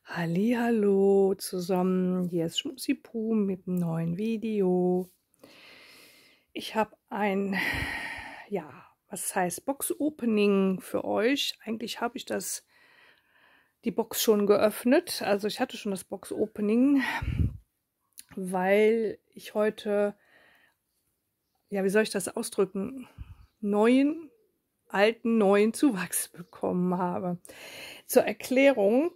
Hallihallo zusammen, hier ist Schmusipu mit einem neuen Video. Ich habe ein, was heißt Box-Opening für euch. Eigentlich habe ich die Box schon geöffnet, also ich hatte schon das Box-Opening, weil ich heute, wie soll ich das ausdrücken, neuen Zuwachs bekommen habe. Zur Erklärung,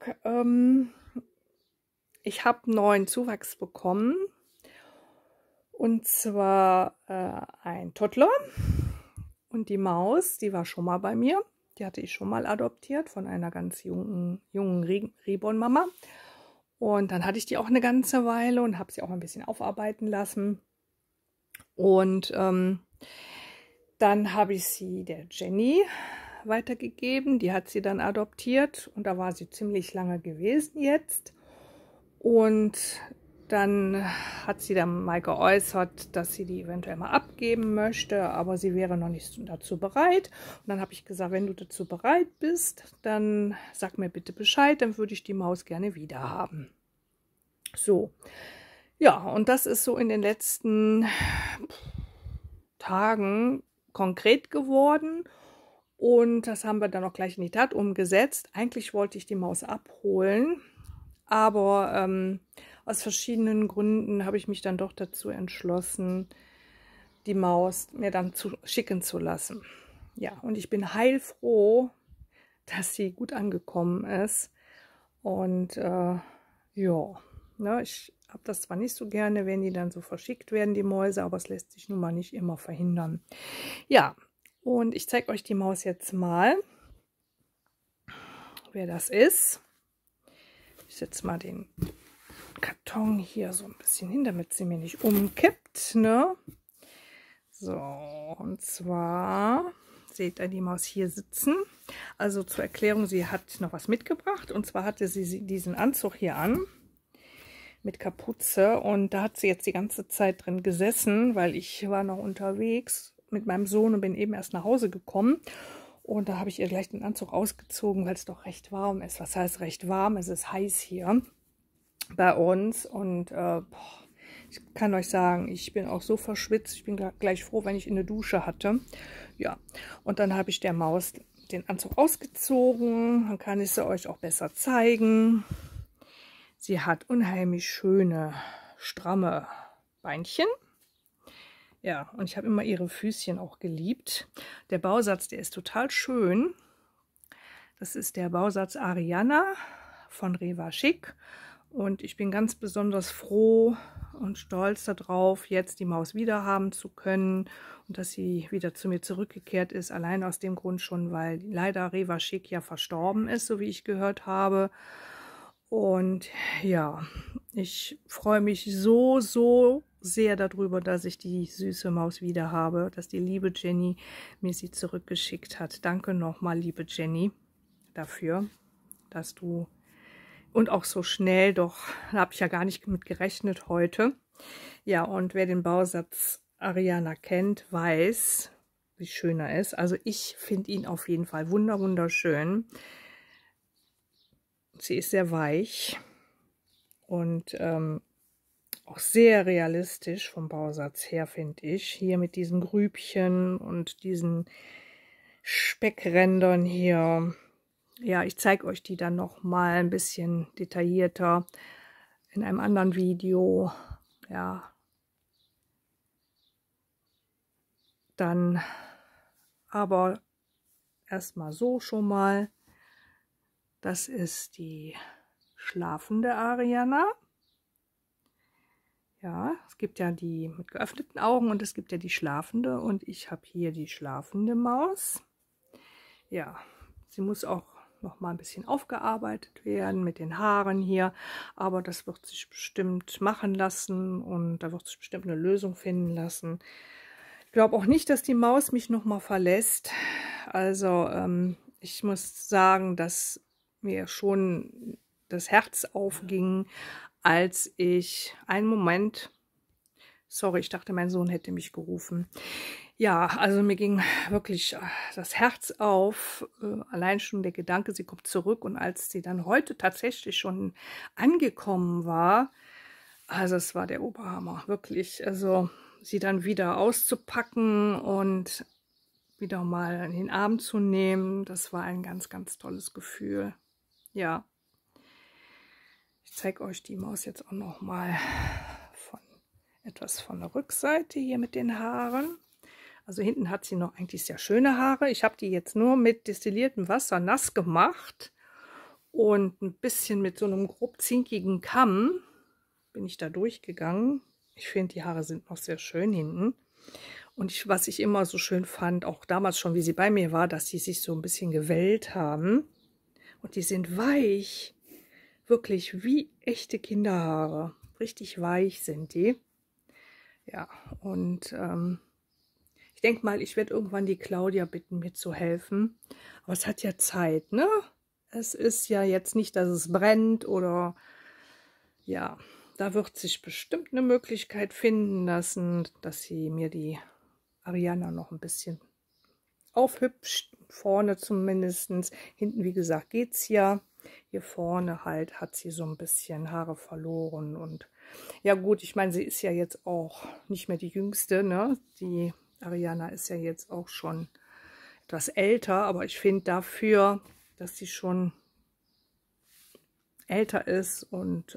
ich habe neuen Zuwachs bekommen, und zwar ein Toddler, und die Maus, die war schon mal bei mir. Die hatte ich schon mal adoptiert von einer ganz jungen Reborn-Mama. Und dann hatte ich die auch eine ganze Weile und habe sie auch ein bisschen aufarbeiten lassen. Und dann habe ich sie der Jenny weitergegeben. Die hat sie dann adoptiert und da war sie ziemlich lange gewesen jetzt. Und dann hat sie dann mal geäußert, dass sie die eventuell mal abgeben möchte, aber sie wäre noch nicht dazu bereit. Und dann habe ich gesagt, wenn du dazu bereit bist, dann sag mir bitte Bescheid, dann würde ich die Maus gerne wieder haben. So, ja, und das ist so in den letzten Tagen konkret geworden. Und das haben wir dann auch gleich in die Tat umgesetzt. Eigentlich wollte ich die Maus abholen, aber aus verschiedenen Gründen habe ich mich dann doch dazu entschlossen, die Maus mir dann schicken zu lassen. Ja, und ich bin heilfroh, dass sie gut angekommen ist. Und ich habe das zwar nicht so gerne, wenn die dann so verschickt werden, die Mäuse, aber es lässt sich nun mal nicht immer verhindern. Ja, und ich zeige euch die Maus jetzt mal, wer das ist. Ich setze mal den Karton hier so ein bisschen hin, damit sie mir nicht umkippt, ne? So, und zwar seht ihr die Maus hier sitzen. Also zur Erklärung, sie hat noch was mitgebracht, und zwar hatte sie diesen Anzug hier an mit Kapuze, und da hat sie jetzt die ganze Zeit drin gesessen, weil ich war noch unterwegs mit meinem Sohn und bin eben erst nach Hause gekommen. Und da habe ich ihr gleich den Anzug ausgezogen, weil es doch recht warm ist. Was heißt recht warm? Es ist heiß hier bei uns. Und ich kann euch sagen, ich bin auch so verschwitzt. Ich bin gleich froh, wenn ich eine Dusche hatte. Ja, und dann habe ich der Maus den Anzug ausgezogen. Dann kann ich sie euch auch besser zeigen. Sie hat unheimlich schöne, stramme Beinchen. Ja, und ich habe immer ihre Füßchen auch geliebt. Der Bausatz, der ist total schön. Das ist der Bausatz Ariana von Reva Chic. Und ich bin ganz besonders froh und stolz darauf, jetzt die Maus wieder haben zu können und dass sie wieder zu mir zurückgekehrt ist. Allein aus dem Grund schon, weil leider Reva Chic ja verstorben ist, so wie ich gehört habe. Und ja, ich freue mich so sehr darüber, dass ich die süße Maus wieder habe, dass die liebe Jenny mir sie zurückgeschickt hat. Danke nochmal, liebe Jenny, dafür, dass du, und auch so schnell, doch, da habe ich ja gar nicht mit gerechnet heute. Ja, und wer den Bausatz Ariana kennt, weiß, wie schön er ist. Also ich finde ihn auf jeden Fall wunderschön. Sie ist sehr weich und auch sehr realistisch vom Bausatz her, finde ich. Hier mit diesen Grübchen und diesen Speckrändern hier. Ja, ich zeige euch die dann noch mal ein bisschen detaillierter in einem anderen Video. Ja, dann aber erstmal so schon mal. Das ist die schlafende Ariana. Ja, es gibt ja die mit geöffneten Augen und es gibt ja die schlafende, und ich habe hier die schlafende Maus. Ja, sie muss auch noch mal ein bisschen aufgearbeitet werden mit den Haaren hier, aber das wird sich bestimmt machen lassen und da wird sich bestimmt eine Lösung finden lassen. Ich glaube auch nicht, dass die Maus mich noch mal verlässt. Also ich muss sagen, dass mir schon das Herz aufging, als ich einen Moment, sorry, ich dachte, mein Sohn hätte mich gerufen. Ja, also mir ging wirklich das Herz auf, allein schon der Gedanke, sie kommt zurück. Und als sie dann heute tatsächlich schon angekommen war, also es war der Oberhammer, wirklich. Also sie dann wieder auszupacken und wieder mal in den Arm zu nehmen, das war ein ganz, ganz tolles Gefühl. Ja, ich zeige euch die Maus jetzt auch noch mal etwas von der Rückseite hier mit den Haaren. Also hinten hat sie noch eigentlich sehr schöne Haare. Ich habe die jetzt nur mit destilliertem Wasser nass gemacht und ein bisschen mit so einem grob zinkigen Kamm bin ich da durchgegangen. Ich finde, die Haare sind noch sehr schön hinten. Und was ich immer so schön fand, auch damals schon, wie sie bei mir war, dass die sich so ein bisschen gewellt haben. Und die sind weich, wirklich wie echte Kinderhaare. Richtig weich sind die. Ja, und ich denke mal, ich werde irgendwann die Claudia bitten, mir zu helfen. Aber es hat ja Zeit, ne? Es ist ja jetzt nicht, dass es brennt oder... Ja, da wird sich bestimmt eine Möglichkeit finden lassen, dass sie mir die Ariana noch ein bisschen aufhübscht. Vorne zumindest. Hinten, wie gesagt, geht's ja. Hier vorne halt hat sie so ein bisschen Haare verloren. Und ja gut, ich meine, sie ist ja jetzt auch nicht mehr die Jüngste, ne? Die Ariana ist ja jetzt auch schon etwas älter, aber ich finde dafür, dass sie schon älter ist und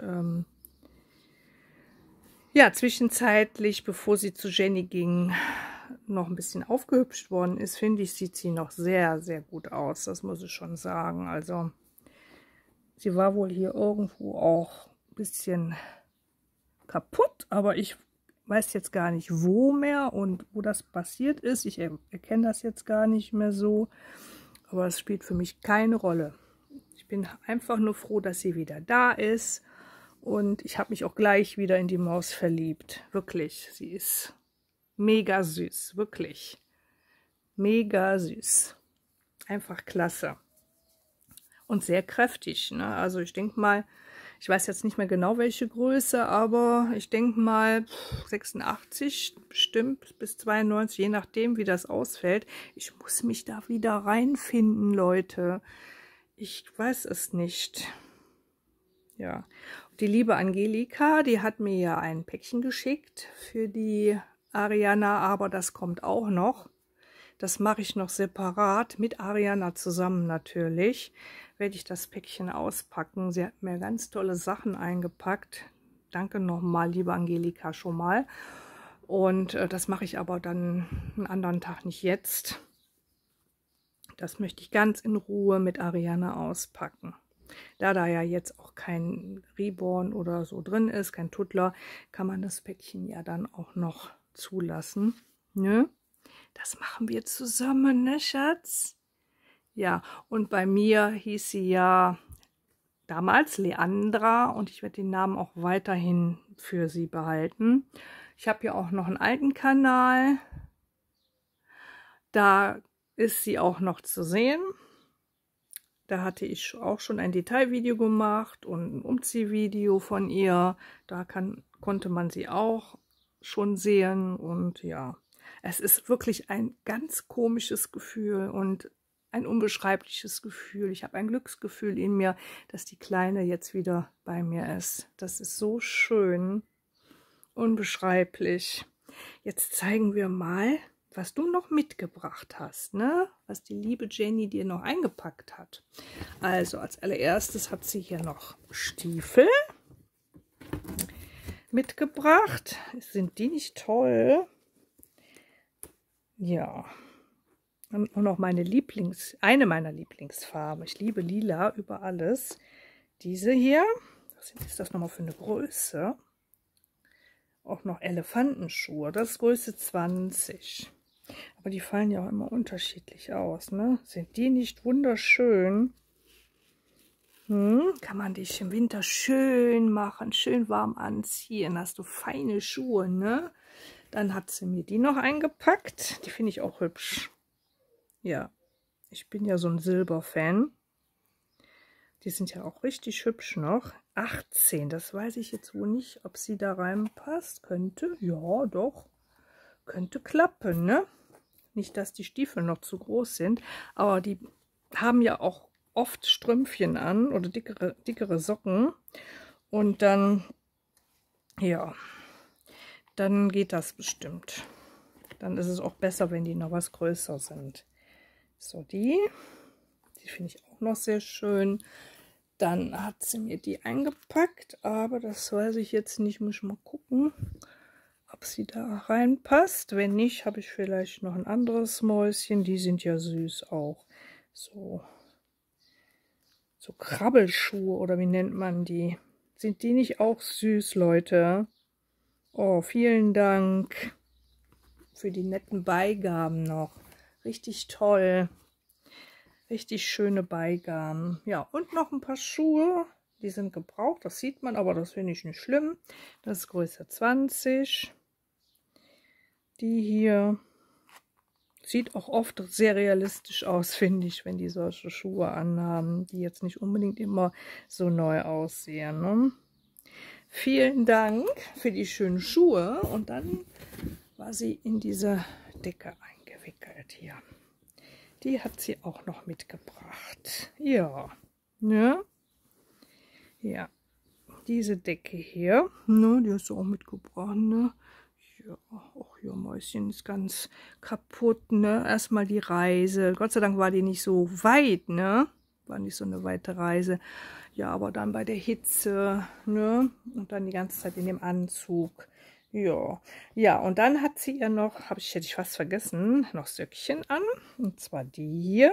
ja, zwischenzeitlich, bevor sie zu Jenny ging, noch ein bisschen aufgehübscht worden ist, finde ich, sieht sie noch sehr, sehr gut aus. Das muss ich schon sagen. Also, sie war wohl hier irgendwo auch ein bisschen kaputt, aber ich weiß jetzt gar nicht, wo mehr und wo das passiert ist. Ich erkenne das jetzt gar nicht mehr so, aber es spielt für mich keine Rolle. Ich bin einfach nur froh, dass sie wieder da ist. Und ich habe mich auch gleich wieder in die Maus verliebt. Wirklich, sie ist mega süß, wirklich. Mega süß. Einfach klasse. Und sehr kräftig, ne? Also ich denke mal, ich weiß jetzt nicht mehr genau welche Größe, aber ich denke mal 86 bestimmt bis 92, je nachdem wie das ausfällt. Ich muss mich da wieder reinfinden, Leute. Ich weiß es nicht. Ja, die liebe Angelika, die hat mir ja ein Päckchen geschickt für die Ariana, aber das kommt auch noch. Das mache ich noch separat, mit Ariana zusammen natürlich, werde ich das Päckchen auspacken. Sie hat mir ganz tolle Sachen eingepackt. Danke nochmal, liebe Angelika, schon mal. Und das mache ich aber dann einen anderen Tag, nicht jetzt. Das möchte ich ganz in Ruhe mit Ariana auspacken. Da ja jetzt auch kein Reborn oder so drin ist, kein Tuttler, kann man das Päckchen ja dann auch noch zulassen. Ne? Das machen wir zusammen, ne, Schatz? Ja, und bei mir hieß sie ja damals Leandra und ich werde den Namen auch weiterhin für sie behalten. Ich habe ja auch noch einen alten Kanal. Da ist sie auch noch zu sehen. Da hatte ich auch schon ein Detailvideo gemacht und ein Umziehvideo von ihr. Da konnte man sie auch schon sehen. Und ja, es ist wirklich ein ganz komisches Gefühl und ein unbeschreibliches Gefühl. Ich habe ein Glücksgefühl in mir, dass die Kleine jetzt wieder bei mir ist. Das ist so schön, unbeschreiblich. Jetzt zeigen wir mal, was du noch mitgebracht hast, ne? Was die liebe Jenny dir noch eingepackt hat. Also als allererstes hat sie hier noch Stiefel mitgebracht. Sind die nicht toll? Ja. Und noch meine eine meiner Lieblingsfarben. Ich liebe Lila über alles. Diese hier. Was ist das nochmal für eine Größe? Auch noch Elefantenschuhe. Das ist Größe 20. Aber die fallen ja auch immer unterschiedlich aus, ne? Sind die nicht wunderschön? Kann man dich im Winter schön machen, schön warm anziehen. Hast du feine Schuhe, ne? Dann hat sie mir die noch eingepackt. Die finde ich auch hübsch. Ja, ich bin ja so ein Silber-Fan. Die sind ja auch richtig hübsch noch. 18, das weiß ich jetzt wohl nicht, ob sie da reinpasst. Könnte, ja doch. Könnte klappen, ne? Nicht, dass die Stiefel noch zu groß sind, aber die haben ja auch oft Strümpfchen an oder dickere Socken. Und dann, ja, dann geht das bestimmt. Dann ist es auch besser, wenn die noch was größer sind. So, die finde ich auch noch sehr schön. Dann hat sie mir die eingepackt, aber das weiß ich jetzt nicht. Muss ich mal gucken, ob sie da reinpasst. Wenn nicht, habe ich vielleicht noch ein anderes Mäuschen. Die sind ja süß auch. So Krabbelschuhe oder wie nennt man die? Sind die nicht auch süß, Leute? Oh, vielen Dank für die netten Beigaben noch. Richtig toll. Richtig schöne Beigaben. Ja, und noch ein paar Schuhe. Die sind gebraucht, das sieht man, aber das finde ich nicht schlimm. Das ist Größe 20. Die hier sieht auch oft sehr realistisch aus, finde ich, wenn die solche Schuhe anhaben, die jetzt nicht unbedingt immer so neu aussehen. Ne? Vielen Dank für die schönen Schuhe. Und dann war sie in diese Decke eingewickelt hier. Die hat sie auch noch mitgebracht. Ja, ne? Ja, diese Decke hier, ne, die hast du auch mitgebracht, ne? Ja, auch hier Mäuschen ist ganz kaputt, ne? Erstmal die Reise. Gott sei Dank war die nicht so weit, ne? War nicht so eine weite Reise. Ja, aber dann bei der Hitze, ne? Und dann die ganze Zeit in dem Anzug. Ja, ja, und dann hat sie ja noch, hätte ich fast vergessen, noch Söckchen an. Und zwar die hier.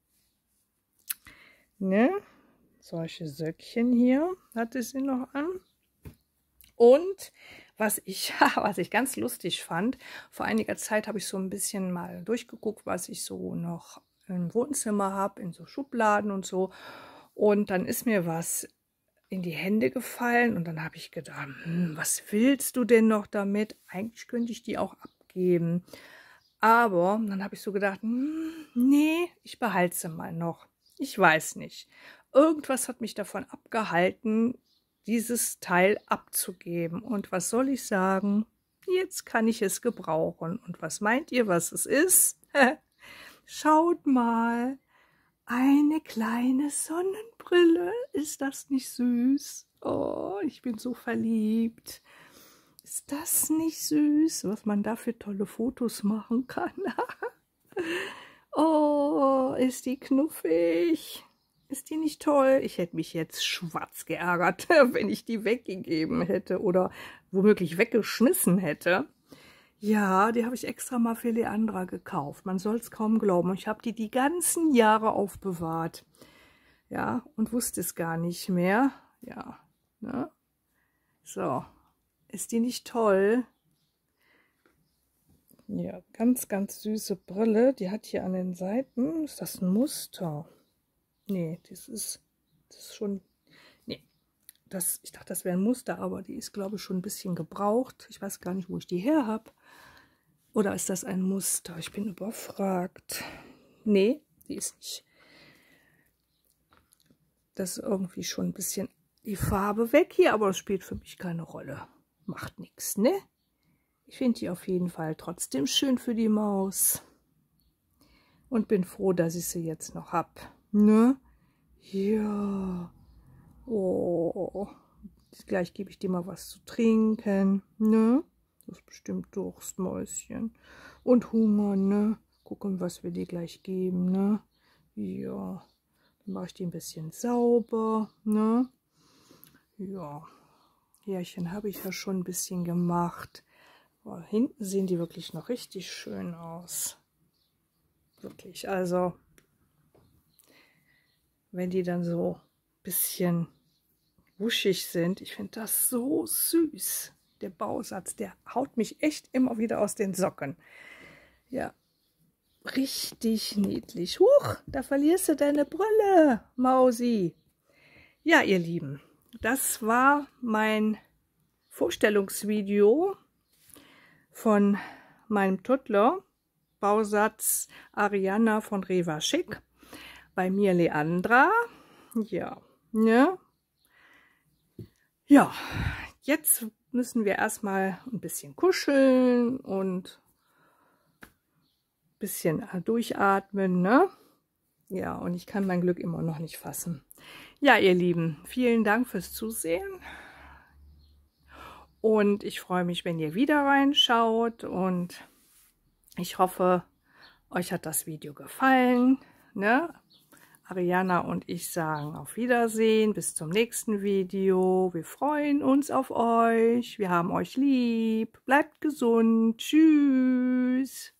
Ne? Solche Söckchen hier hatte sie noch an. Und was ich ganz lustig fand, vor einiger Zeit habe ich so ein bisschen mal durchgeguckt, was ich so noch im Wohnzimmer habe, in so Schubladen und so. Und dann ist mir was in die Hände gefallen und dann habe ich gedacht, was willst du denn noch damit? Eigentlich könnte ich die auch abgeben. Aber dann habe ich so gedacht, nee, ich behalte sie mal noch. Ich weiß nicht. Irgendwas hat mich davon abgehalten, dieses Teil abzugeben. Und was soll ich sagen? Jetzt kann ich es gebrauchen. Und was meint ihr, was es ist? Schaut mal. Eine kleine Sonnenbrille. Ist das nicht süß? Oh, ich bin so verliebt. Ist das nicht süß, was man da für tolle Fotos machen kann? Oh, ist die knuffig. Ist die nicht toll? Ich hätte mich jetzt schwarz geärgert, wenn ich die weggegeben hätte oder womöglich weggeschmissen hätte. Ja, die habe ich extra mal für Leandra gekauft. Man soll es kaum glauben. Ich habe die ganzen Jahre aufbewahrt. Ja, und wusste es gar nicht mehr. Ja, ne? So, ist die nicht toll? Ja, ganz, ganz süße Brille. Die hat hier an den Seiten, ist das ein Muster? Nee, das ist schon, nee, ich dachte, das wäre ein Muster, aber die ist, glaube ich, schon ein bisschen gebraucht. Ich weiß gar nicht, wo ich die her habe. Oder ist das ein Muster? Ich bin überfragt. Nee, die ist nicht. Das ist irgendwie schon ein bisschen die Farbe weg hier, aber das spielt für mich keine Rolle. Macht nichts, ne? Ich finde die auf jeden Fall trotzdem schön für die Maus. Und bin froh, dass ich sie jetzt noch habe. Ne? Ja. Oh. Gleich gebe ich dir mal was zu trinken. Ne? Du hast bestimmt Durst, Mäuschen. Und Hunger, ne? Gucken, was wir dir gleich geben, ne? Ja. Dann mache ich die ein bisschen sauber, ne? Ja. Härchen habe ich ja schon ein bisschen gemacht. Oh, hinten sehen die wirklich noch richtig schön aus. Wirklich, also wenn die dann so ein bisschen wuschig sind, ich finde das so süß. Der Bausatz, der haut mich echt immer wieder aus den Socken. Ja, richtig niedlich. Huch, da verlierst du deine Brille, Mausi. Ja, ihr Lieben, das war mein Vorstellungsvideo von meinem Tuttler, Bausatz Ariana von Reva Chic. Bei mir Leandra. Ja, ne? Ja, jetzt müssen wir erstmal ein bisschen kuscheln und bisschen durchatmen, ne? Ja, und ich kann mein Glück immer noch nicht fassen. Ja, ihr Lieben, vielen Dank fürs Zusehen. Und ich freue mich, wenn ihr wieder reinschaut. Und ich hoffe, euch hat das Video gefallen, ne? Ariana und ich sagen auf Wiedersehen, bis zum nächsten Video. Wir freuen uns auf euch. Wir haben euch lieb. Bleibt gesund. Tschüss.